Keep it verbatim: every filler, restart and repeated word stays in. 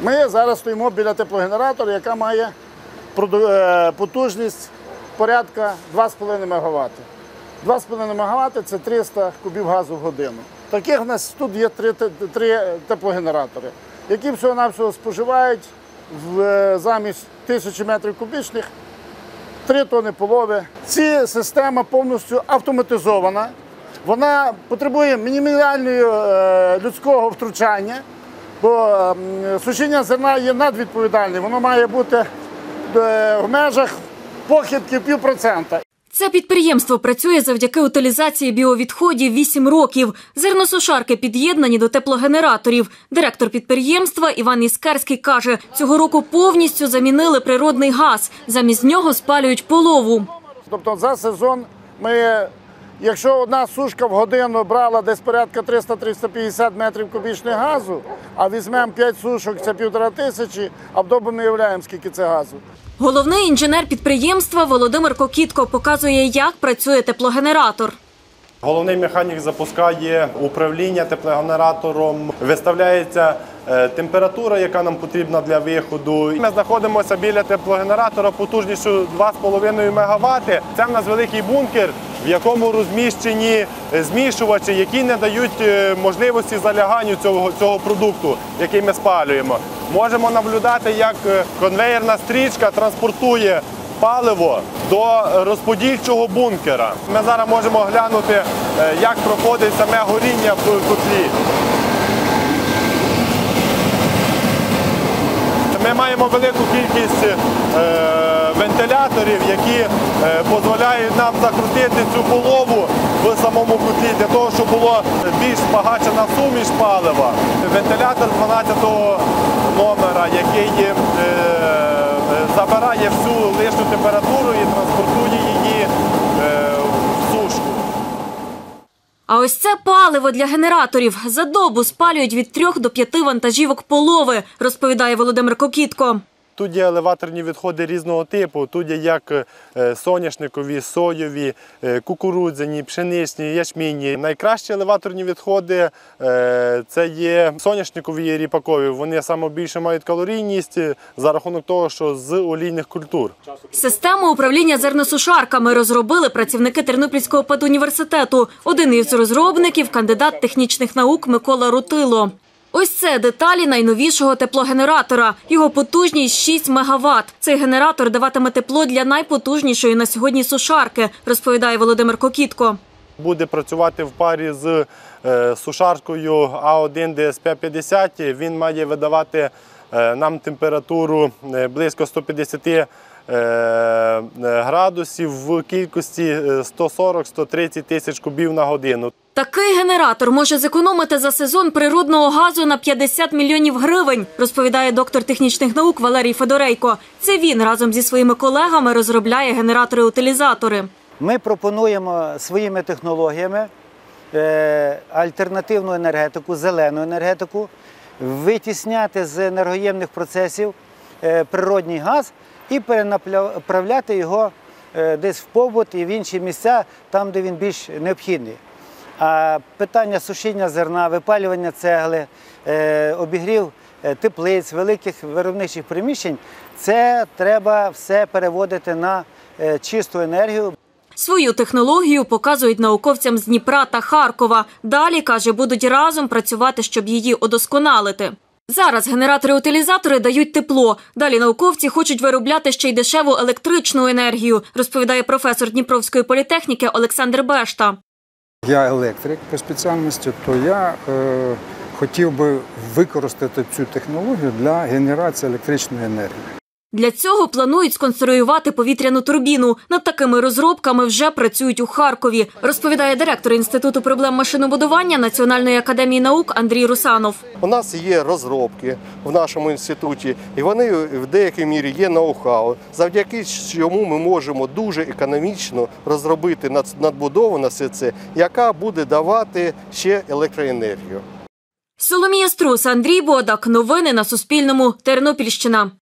Ми зараз стоїмо біля теплогенератора, яка має потужність порядка два з половиною мегаватта. два з половиною мегаватта – це триста кубів газу в годину. Таких у нас тут є три, три теплогенератори, які всього-навсього споживають в, замість тисячі метрів кубічних три тонни полови. Ця система повністю автоматизована. Вона потребує мінімального людського втручання, бо сушіння зерна є надвідповідальним. Воно має бути в межах похибки пів процента. Це підприємство працює завдяки утилізації біовідходів вісім років. Зерносушарки під'єднані до теплогенераторів. Директор підприємства Іван Іскерський каже, цього року повністю замінили природний газ. Замість нього спалюють полову. Тобто за сезон ми, якщо одна сушка в годину брала десь порядка триста - триста п'ятдесят метрів кубічних газу, а візьмемо п'ять сушок, це півтора тисячі, а вдома не уявляємо, скільки це газу. Головний інженер підприємства Володимир Кокітко показує, як працює теплогенератор. Головний механік запускає управління теплогенератором, виставляється температура, яка нам потрібна для виходу. Ми знаходимося біля теплогенератора потужністю два з половиною мегаватта. Це в нас великий бункер, в якому розміщені змішувачі, які не дають можливості заляганню цього, цього продукту, який ми спалюємо. Можемо наблюдати, як конвеєрна стрічка транспортує паливо до розподільчого бункера. Ми зараз можемо глянути, як проходить саме горіння в котлі. Ми маємо велику кількість е, вентиляторів, які е, дозволяють нам закрутити цю полову в самому котлі, для того, щоб було більш збагачена суміш палива. Вентилятор дванадцятого номера, який е, забирає всю лишню температуру і транспортує її е, в сушку. А ось це паливо для генераторів. За добу спалюють від трьох до п'яти вантажівок полови, розповідає Володимир Кокітко. Тут є елеваторні відходи різного типу. Тут є як соняшникові, соєві, кукурудзяні, пшеничні, ячмінні. Найкращі елеваторні відходи – це є соняшникові і ріпакові. Вони саме більше мають калорійність за рахунок того, що з олійних культур. Систему управління зерносушарками розробили працівники Тернопільського педуніверситету. Один із розробників – кандидат технічних наук Микола Рутило. Ось це деталі найновішого теплогенератора. Його потужність шість мегаватт. Цей генератор даватиме тепло для найпотужнішої на сьогодні сушарки, розповідає Володимир Кокітко. Буде працювати в парі з сушаркою А один Д С П п'ятдесят. Він має видавати нам температуру близько ста п'ятдесяти градусів в кількості сто сорок - сто тридцять тисяч кубів на годину. Такий генератор може зекономити за сезон природного газу на п'ятдесят мільйонів гривень, розповідає доктор технічних наук Валерій Федорейко. Це він разом зі своїми колегами розробляє генератори-утилізатори. Ми пропонуємо своїми технологіями альтернативну енергетику, зелену енергетику, витісняти з енергоємних процесів природний газ і перенаправляти його десь в побут і в інші місця, там, де він більш необхідний. А питання сушіння зерна, випалювання цегли, обігрів теплиць, великих виробничих приміщень – це треба все переводити на чисту енергію. Свою технологію показують науковцям з Дніпра та Харкова. Далі, каже, будуть разом працювати, щоб її удосконалити. Зараз генератори-утилізатори дають тепло. Далі науковці хочуть виробляти ще й дешеву електричну енергію, розповідає професор Дніпровської політехніки Олександр Бешта. Я електрик по спеціальності, то я е, хотів би використати цю технологію для генерації електричної енергії. Для цього планують сконструювати повітряну турбіну. Над такими розробками вже працюють у Харкові, розповідає директор Інституту проблем машинобудування Національної академії наук Андрій Русанов. У нас є розробки в нашому інституті, і вони в деякій мірі є ноу-хау, завдяки чому ми можемо дуже економічно розробити надбудову на все це, яка буде давати ще електроенергію. Соломія Струс, Андрій Бодак. Новини на Суспільному. Тернопільщина.